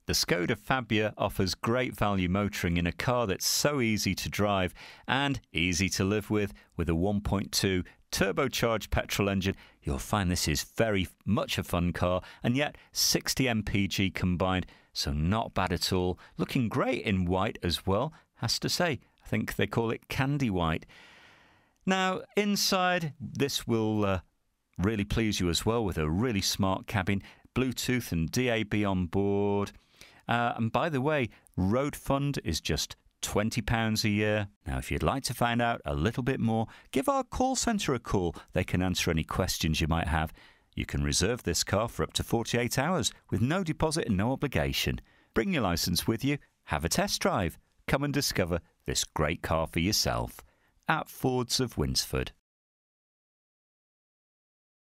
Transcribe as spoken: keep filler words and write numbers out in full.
The Skoda Fabia offers great value motoring in a car that's so easy to drive and easy to live with. With a one point two turbocharged petrol engine, you'll find this is very much a fun car, and yet sixty M P G combined, so not bad at all. Looking great in white as well, has to say. I think they call it candy white. Now, inside, this will uh, really please you as well, with a really smart cabin, Bluetooth and D A B on board. Uh, and by the way, road fund is just twenty pounds a year. Now, if you'd like to find out a little bit more, give our call centre a call. They can answer any questions you might have. You can reserve this car for up to forty-eight hours with no deposit and no obligation. Bring your licence with you, have a test drive. Come and discover this great car for yourself at Fords of Winsford.